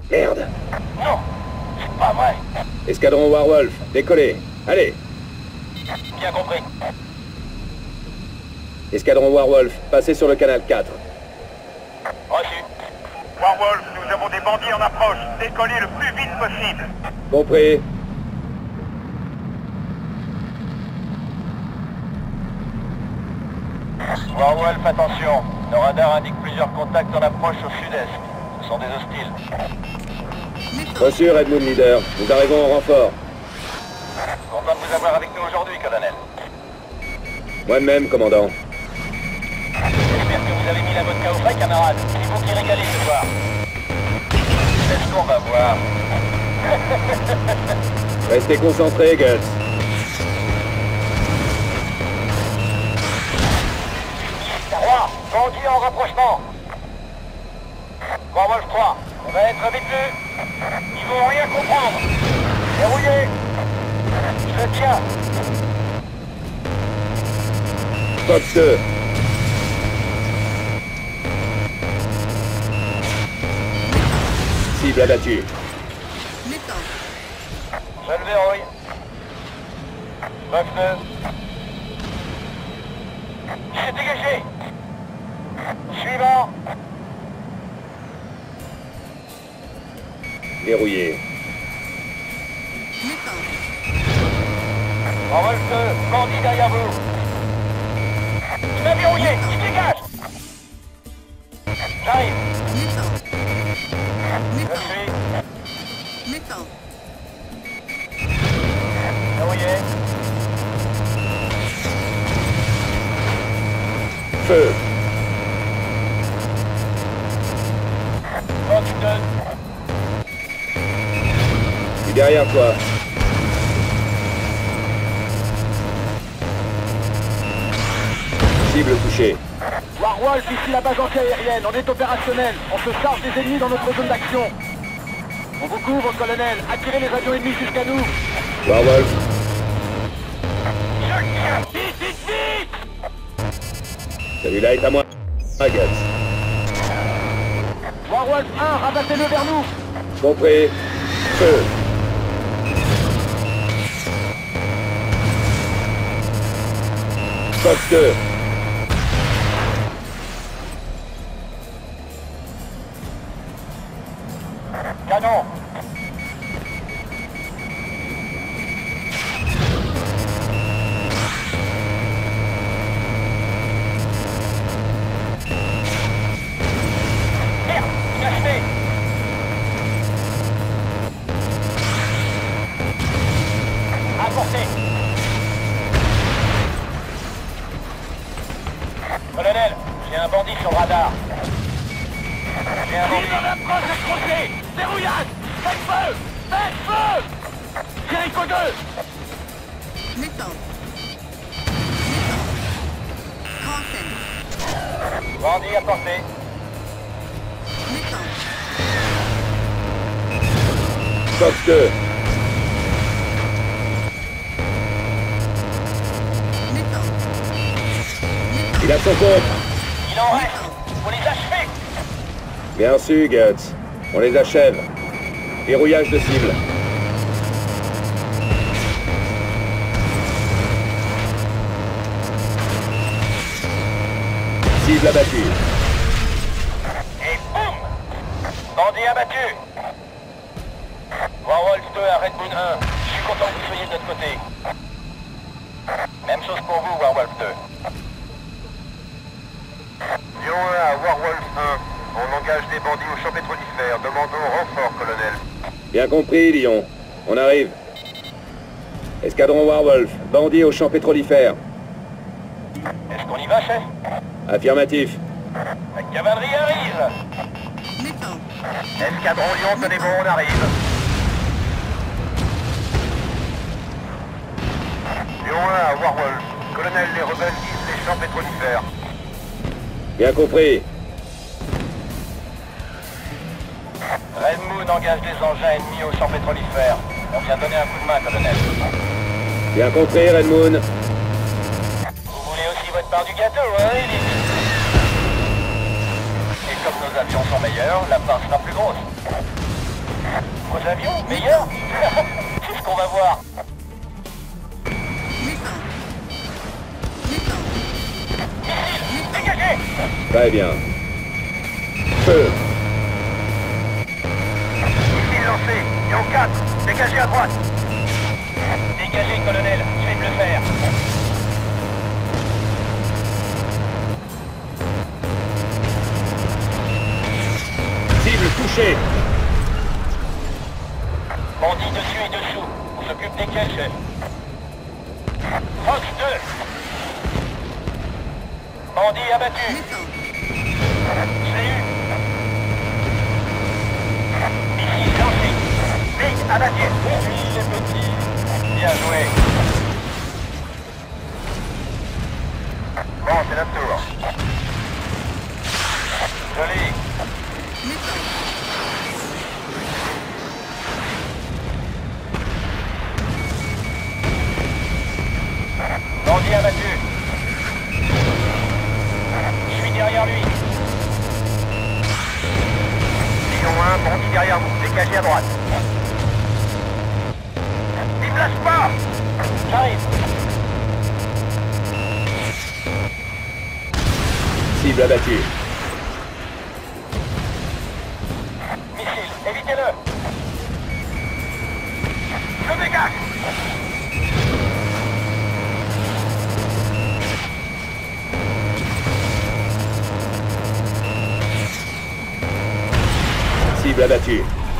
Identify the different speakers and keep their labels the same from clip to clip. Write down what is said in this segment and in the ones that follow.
Speaker 1: Merde.
Speaker 2: Non, c'est pas vrai.
Speaker 1: Escadron Warwolf, décollez. Allez.
Speaker 2: Bien compris.
Speaker 1: Escadron Warwolf, passez sur le canal 4.
Speaker 2: Reçu.
Speaker 3: Warwolf, nous avons des bandits en approche. Décollez le plus vite possible.
Speaker 1: Compris.
Speaker 2: Warwolf, attention. Nos radars indiquent plusieurs contacts en approche au sud-est. Ce sont des hostiles.
Speaker 1: Reçu, Redmond Leader. Nous arrivons en renfort.
Speaker 2: Content de vous avoir avec nous aujourd'hui, colonel.
Speaker 1: Moi-même, commandant.
Speaker 2: J'espère que vous avez mis la vodka au frais, camarade. C'est vous qui régalez ce soir. Est-ce qu'on va voir?
Speaker 1: Restez concentrés, Guts.
Speaker 2: Trois, bandits en rapprochement. Warwolf 3, on va être vite vu. Ils vont rien comprendre. Verrouillé. Je tiens.
Speaker 1: Fox 2. Cible abattue.
Speaker 2: Je le verrouille. Fox 2. Il s'est dégagé. Suivant.
Speaker 1: Verrouillé.
Speaker 2: Warwolf 2, bandit derrière vous. Il m'a verrouillé, il dégage. J'arrive. Je suis. Verrouillé.
Speaker 1: Feu.
Speaker 2: Fox 2.
Speaker 1: Je suis derrière toi. Cible touchée.
Speaker 4: Warwolf, ici la base anti-aérienne, on est opérationnel. On se charge des ennemis dans notre zone d'action. On vous couvre, colonel. Attirez les avions ennemis jusqu'à nous.
Speaker 1: Warwolf.
Speaker 2: Vite, vite, vite.
Speaker 1: Celui-là est à moi. Ah, Guts.
Speaker 4: Warwolf 1, rabattez-le vers nous.
Speaker 1: Compris. Feu. Fox 2.
Speaker 2: Canon. Merde, il a acheté. Apporté. Colonel, j'ai un bandit sur le radar. J'ai un bandit.
Speaker 3: Dans l'approche accrochée. Verrouillage. Faites feu. Faites feu. Jericho 2.
Speaker 2: Bandit apporté.
Speaker 1: Fox 2. Il a son compte.
Speaker 2: Il en reste. Faut les achever.
Speaker 1: Bien sûr, Guts. On les achève. Verrouillage de cible. Cible abattue.
Speaker 2: Et boum! Bandit abattu. Warwolf 2 à Red Moon 1. Je suis content que vous soyez de notre côté. Même chose pour vous, Warwolf 2.
Speaker 3: Lion 1 à Warwolf 1. On engage des bandits au champ pétrolifère. Demandons renfort, colonel.
Speaker 1: Bien compris, Lyon. On arrive. Escadron Warwolf, bandit au champ pétrolifère.
Speaker 2: Est-ce qu'on y va, chef?
Speaker 1: Affirmatif.
Speaker 2: La cavalerie arrive.
Speaker 3: Escadron Lion, tenez bon, on arrive. Lion 1 à Warwolf. Colonel, les rebelles visent les champs pétrolifères.
Speaker 1: Bien compris.
Speaker 2: Red Moon engage des engins ennemis au champ pétrolifère. On vient donner un coup de main, colonel.
Speaker 1: Bien compris, Redmond.
Speaker 2: Vous voulez aussi votre part du gâteau, hein, Elite? Et comme nos avions sont meilleurs, la part sera plus grosse. d'autres avions meilleurs? C'est ce qu'on va voir. Missile, dégagez!
Speaker 1: Très bien. Feu.
Speaker 3: Missile lancé. Ion 4, dégagez à droite.
Speaker 2: Dégagez, colonel, je vais te le faire.
Speaker 1: Cible touchée.
Speaker 2: Bandit dessus et dessous. On s'occupe desquels, chef? Fox 2. Bandit abattu. Je l'ai eu. Missile lancé. Big abattu. Oui, les petits. Bien joué.
Speaker 3: Bon, c'est notre tour.
Speaker 2: Joli. Bandit abattu. Je suis derrière lui.
Speaker 3: Lion 1, bandit derrière vous. Dégagez à droite. Il ne lâche pas.
Speaker 2: J'arrive.
Speaker 1: Cible abattue.
Speaker 2: Missile, évitez-le.
Speaker 3: Je dégage.
Speaker 1: Cible abattue.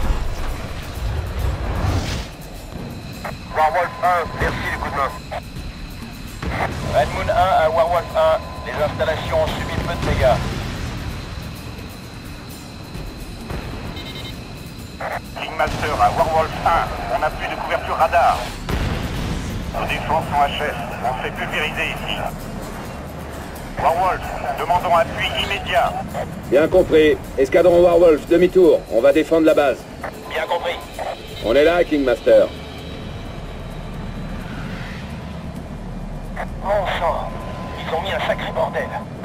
Speaker 3: Warwolf 1, merci du coup de main.
Speaker 2: Red Moon 1 à Warwolf 1. Les installations ont subi peu de dégâts.
Speaker 5: Kingmaster à Warwolf 1, on n'a plus de couverture radar. Nos défenses sont HS, on se fait pulvériser ici. Warwolf, demandons appui immédiat.
Speaker 1: Bien compris. Escadron Warwolf, demi-tour. On va défendre la base.
Speaker 2: Bien compris.
Speaker 1: On est là, Kingmaster.
Speaker 2: Bon sang, ils ont mis un sacré bordel.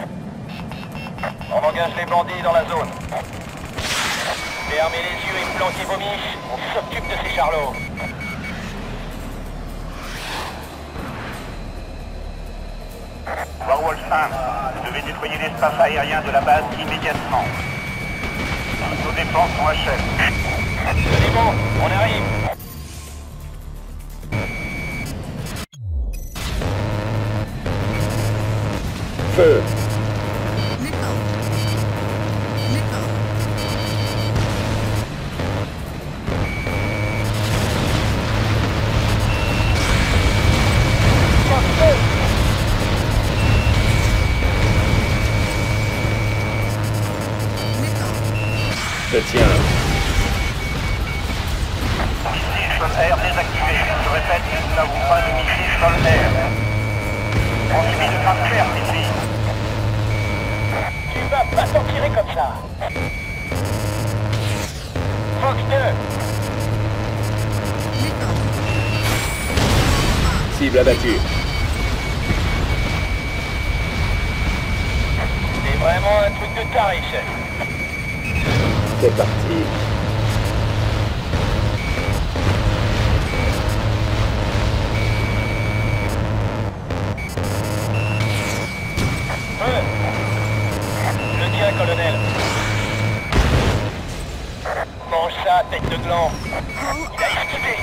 Speaker 2: On engage les bandits dans la zone. Fermez les yeux et planquez vos miches, on s'occupe de ces charlots.
Speaker 5: Warwolf 1, vous devez nettoyer l'espace aérien de la base immédiatement. Nos défenses sont HS.
Speaker 2: C'est bon, on arrive.
Speaker 1: Feu. Je tiens.
Speaker 5: Missile sol-air désactivé. Je répète, nous n'avons pas de missile sol-air. On subit de frappe claire ici.
Speaker 2: Tu vas pas t'en tirer comme ça. Fox 2.
Speaker 1: Cible abattue.
Speaker 2: C'est vraiment un truc de taré, chef.
Speaker 1: C'est parti.
Speaker 2: Feu. Je le tiens, colonel. Mange ça, tête de gland. Il a esquivé.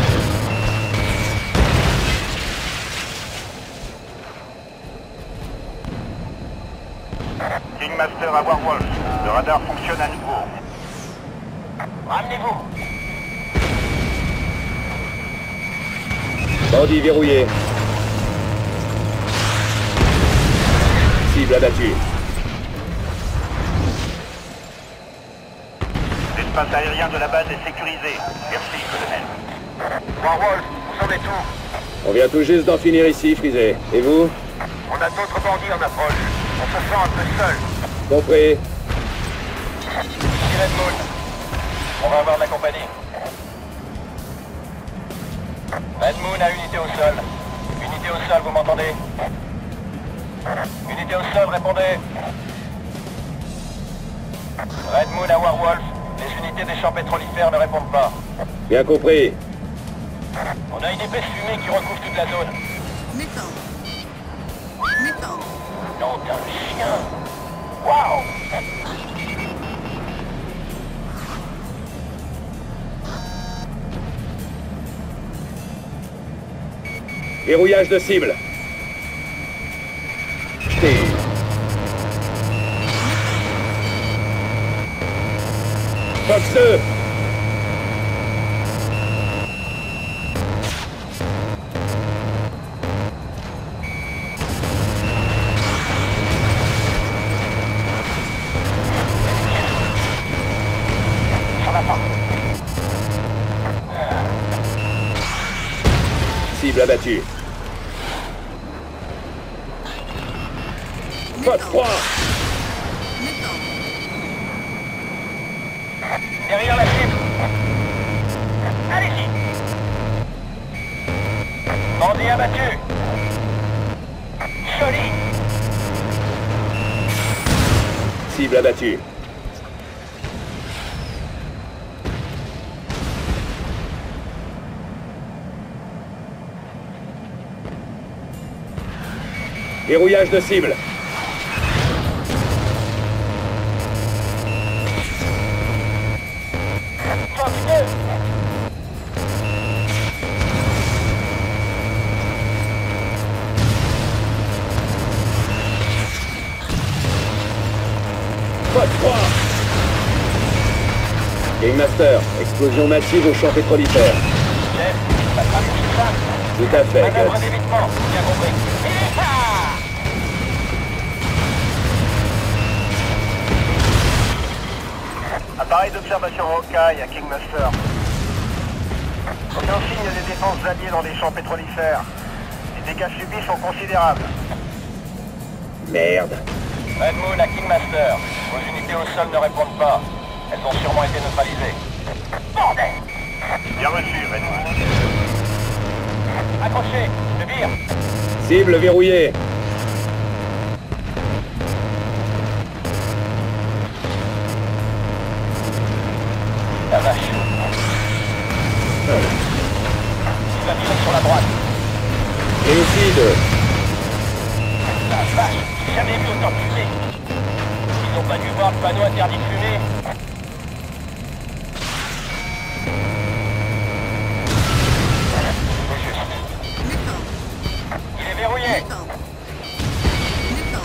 Speaker 5: Kingmaster à Warwolf, le radar fonctionne à nouveau.
Speaker 2: Ramenez-vous.
Speaker 1: Bandit verrouillé. Cible abattue.
Speaker 5: L'espace aérien de la base est sécurisé. Merci, colonel.
Speaker 3: Warwolf, vous en êtes où?
Speaker 1: On vient tout juste d'en finir ici, Frisé. Et vous?
Speaker 3: On a d'autres bandits en approche. On se sent un peu seul.
Speaker 1: Compris.
Speaker 2: Ici Red Moon. On va avoir de la compagnie. Red Moon à unité au sol. Unité au sol, vous m'entendez? Unité au sol, répondez. Red Moon à Warwolf. Les unités des champs pétrolifères ne répondent pas.
Speaker 1: Bien compris.
Speaker 2: On a une épaisse fumée qui recouvre toute la zone.
Speaker 6: Méthode. Méthode.
Speaker 2: Nom d'un chien. Waouh!
Speaker 1: Verrouillage de cible. Jeté. Fox 2.
Speaker 2: Ça va pas.
Speaker 1: Cible abattue. Fox 3.
Speaker 6: Méthode.
Speaker 2: Derrière la cible. Allez-y. Bandit abattu. Joli.
Speaker 1: Cible abattue. Verrouillage de cible.
Speaker 2: Fox 2.
Speaker 1: Fox 3. Gangmaster, explosion massive au champ pétrolifère.
Speaker 2: Jeff, ça sera plus simple.
Speaker 1: Tout à fait,
Speaker 2: Manœuvre
Speaker 1: Guts.
Speaker 2: d'évitement, bien compris.
Speaker 5: Appareil d'observation Hawkeye à Kingmaster. Aucun signe des défenses alliées dans les champs pétrolifères. Les dégâts subis sont considérables.
Speaker 1: Merde.
Speaker 2: Red Moon à Kingmaster. Vos unités au sol ne répondent pas. Elles ont sûrement été neutralisées. Bordel!
Speaker 5: Bien reçu, Redmond.
Speaker 2: Accrochez, je vire.
Speaker 1: Cible verrouillée.
Speaker 2: La vache. Il va tirer sur la droite.
Speaker 1: Génocide.
Speaker 2: La vache, j'ai jamais vu autant de fumée. Ils ont pas dû voir le panneau interdit de fumer. C'est juste.
Speaker 6: Méthode.
Speaker 2: Il est verrouillé.
Speaker 6: Méthode. Méthode.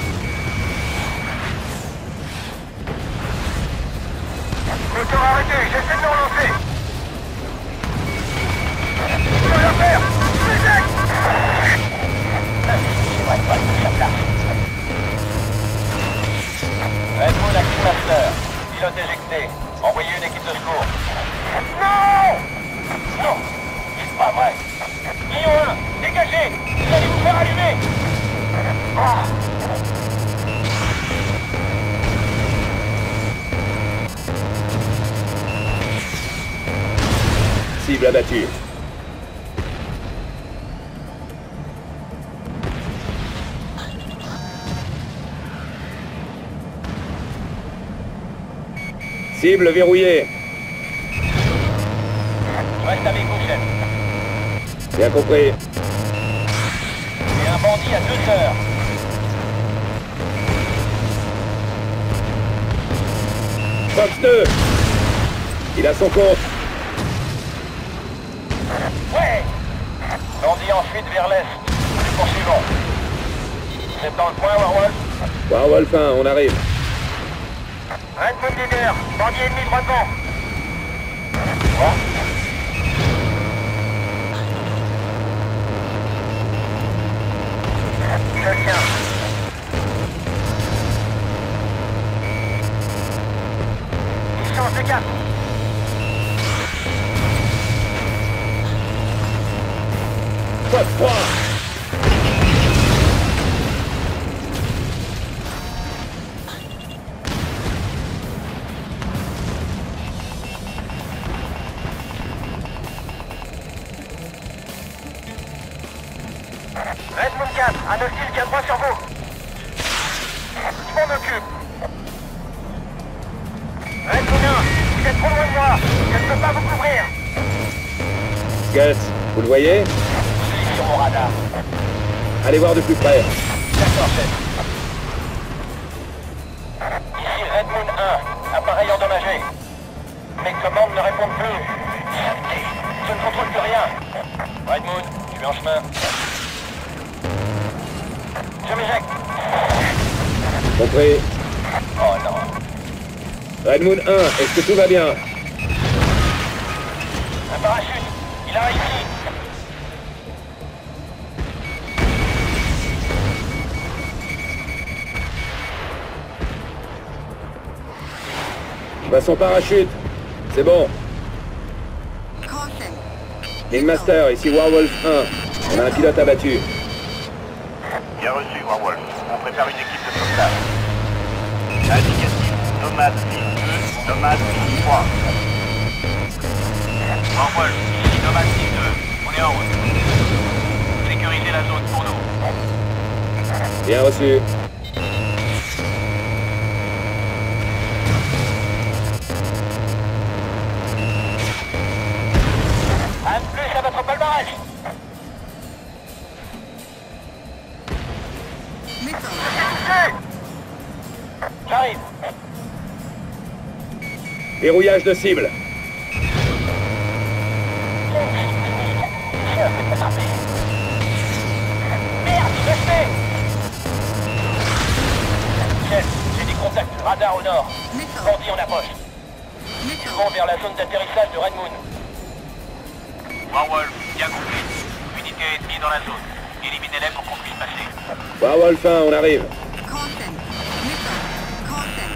Speaker 3: Moteur arrêté, j'essaie de le relancer.
Speaker 2: Je vais le faire. Ouais, ça place. Red Moon à Kingmaster. Pilote éjecté. Envoyez une équipe de secours. Non! Non! C'est pas vrai. Guillaume 1, dégagez! Vous allez vous faire allumer! Ah!
Speaker 1: Cible abattue. Cible verrouillée.
Speaker 2: Je reste avec vous, chef.
Speaker 1: Bien compris.
Speaker 2: J'ai un bandit à 2 heures.
Speaker 1: Fox 2. Il a son compte.
Speaker 2: Ouais! Bandit en fuite vers l'est. Nous poursuivons. Vous êtes dans le coin, Warwolf?
Speaker 1: Warwolf 1, on arrive.
Speaker 2: Red Moon leader. Bandit ennemi droit devant. Quoi? Je tiens. Distance de cap.
Speaker 1: Fox 3.
Speaker 2: Red Moon 4, un hostile qui a droit sur vous. Je m'en occupe. Red Moon 1, Je ne peux pas vous couvrir.
Speaker 1: Guts, vous le voyez?
Speaker 2: Je suis sur mon radar.
Speaker 1: Allez voir de plus près.
Speaker 2: D'accord, chef. Ici Red Moon 1, appareil endommagé. Mes commandes ne répondent plus. Je ne contrôle plus rien. Red Moon, je suis en chemin. Je m'éjecte.
Speaker 1: Compris.
Speaker 2: Oh non.
Speaker 1: Red Moon 1, est-ce que tout va bien?
Speaker 2: Un parachute. Il a réussi.
Speaker 1: Bah son parachute. C'est bon.
Speaker 6: Caution.
Speaker 1: Ringmaster, ici Warwolf 1. On a un pilote abattu.
Speaker 5: Bien reçu, Warwolf. On prépare une équipe de sauvetage. Indicatif. Nomade 6-2, Nomade 6-3.
Speaker 2: Warwolf, ici Nomad 6-2. On est en route. Sécurisez la zone pour nous.
Speaker 1: Bien reçu.
Speaker 2: Un de plus à votre palmarès.
Speaker 6: Missile.
Speaker 2: J'arrive.
Speaker 1: Verrouillage de cible.
Speaker 2: Merde, je fais. Chef, j'ai des contacts radar au nord.
Speaker 6: Missile.
Speaker 2: Bandits en approche. Ils
Speaker 6: Missile.
Speaker 2: vont vers la zone d'atterrissage de Red Moon.
Speaker 5: Warwolf, bien compris. Unité ennemie dans la zone. Éliminez-les pour qu'on puisse passer.
Speaker 1: Warwolf 1, on arrive.
Speaker 6: Caution. Missile. Caution.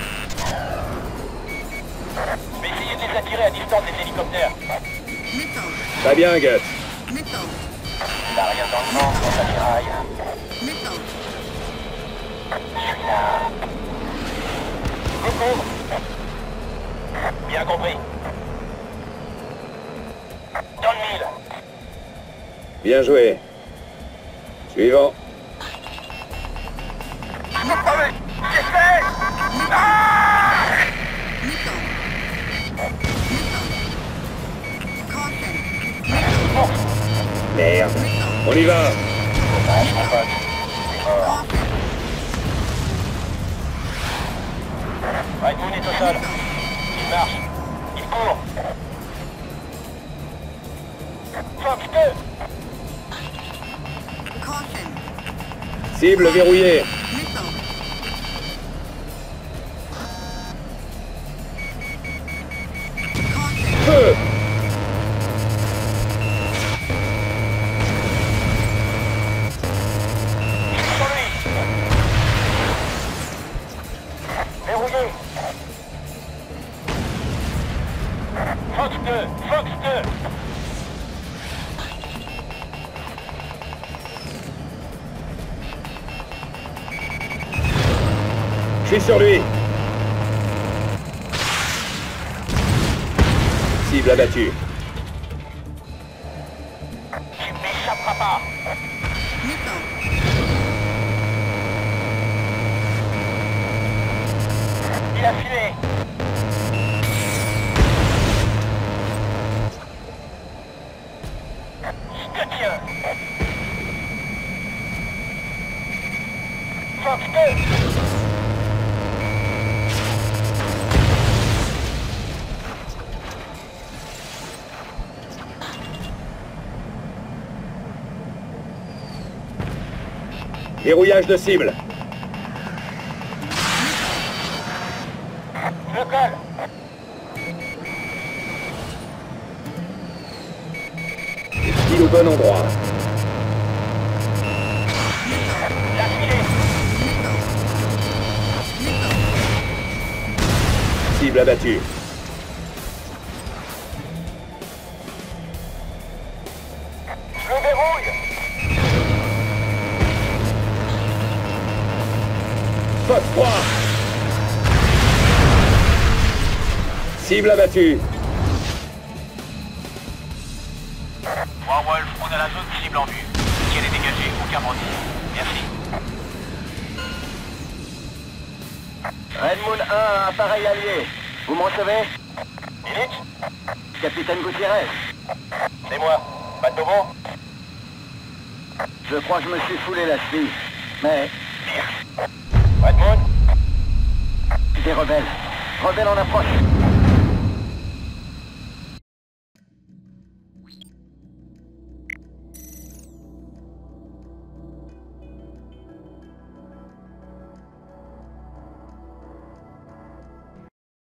Speaker 2: Je vais essayer de les attirer à distance des hélicoptères.
Speaker 6: Missile.
Speaker 1: Très bien, Guts.
Speaker 6: Missile.
Speaker 2: Il n'a rien dans le ventre quand ça tiraille.
Speaker 6: Missile.
Speaker 2: Je suis là. Je couvre. Bien compris. Dans le mille.
Speaker 1: Bien joué. Suivant.
Speaker 2: J'ai fait.
Speaker 6: Missile. Missile. Caution.
Speaker 1: Merde. On y va.
Speaker 2: Red Moon est au sol. Il marche. Il court. Fox 2.
Speaker 6: Caution.
Speaker 1: Cible verrouillée.
Speaker 6: Missile. Caution.
Speaker 1: Feu.
Speaker 2: Sur lui. Verrouillé. Fox 2. Fox 2.
Speaker 1: Je suis sur lui. Cible abattue.
Speaker 2: Tu m'échapperas pas.
Speaker 6: Missile.
Speaker 2: Il a filé. Je te tiens. Fox 2.
Speaker 1: Verrouillage de cible.
Speaker 2: Je colle.
Speaker 1: Pile au bon endroit.
Speaker 2: Il a filé.
Speaker 1: Cible abattue.
Speaker 2: Je le verrouille.
Speaker 1: Fox 3. Cible abattue.
Speaker 5: Warwolf, on a la zone cible en vue. Si elle est dégagée, aucun bandit. Merci.
Speaker 4: Red Moon 1, appareil allié. Vous me recevez?
Speaker 2: Illich,
Speaker 4: capitaine Gutiérrez.
Speaker 2: C'est moi. Pas de nouveau?
Speaker 4: Je crois que je me suis foulé la cheville. Mais
Speaker 2: Redmond?
Speaker 4: des rebelles. Rebelles en approche.